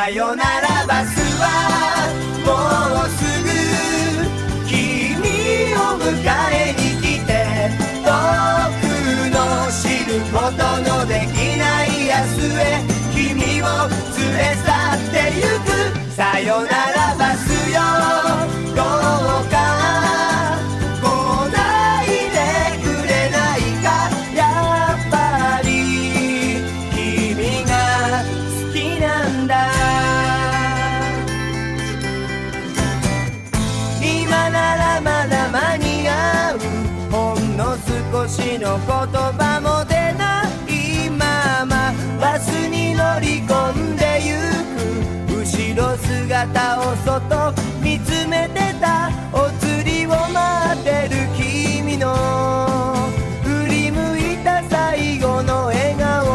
さよならバスはもうすぐ君を迎えに来て、僕の知ることのできない明日へ君を連れ去ってゆく。さよならバスよ、どうか来ないでくれないか。やっぱり君が好きなんだ。今ならまだ間に合う、ほんの少しの言葉も出ないままバスに乗り込んでゆく。後ろ姿をそっと見つめてた、お釣りを待ってる君の振り向いた最後の笑顔。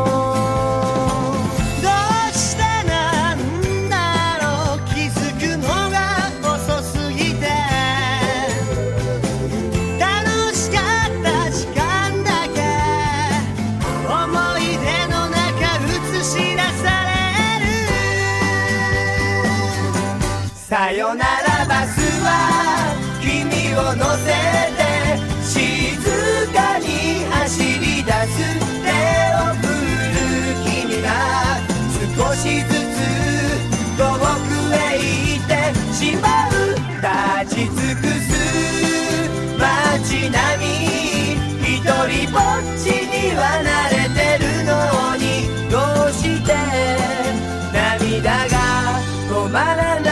どうしてなんだろう、気づくのが遅すぎて。楽しかった時間だけ思い出の中映し出される。 さよならバスは君を乗せて静かに走り出す。手を振る君が少しずつ遠くへ行ってしまう。立ち尽くす街並み、一人ぼっちには慣れてるのに、どうして涙が止まらない